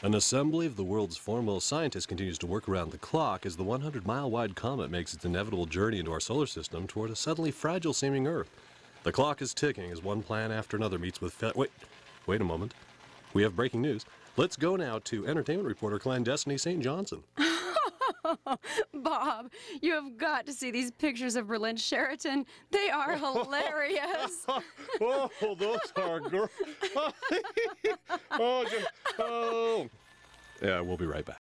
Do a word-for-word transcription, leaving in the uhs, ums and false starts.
An assembly of the world's foremost scientists continues to work around the clock as the one hundred mile wide comet makes its inevitable journey into our solar system toward a suddenly fragile-seeming Earth. The clock is ticking as one plan after another meets with fa- Wait, wait a moment. We have breaking news. Let's go now to entertainment reporter Clandestiny Saint Johnson. Bob, you have got to see these pictures of Berlin Sheraton. They are hilarious. Oh, those are great. oh, just, oh. Yeah, we'll be right back.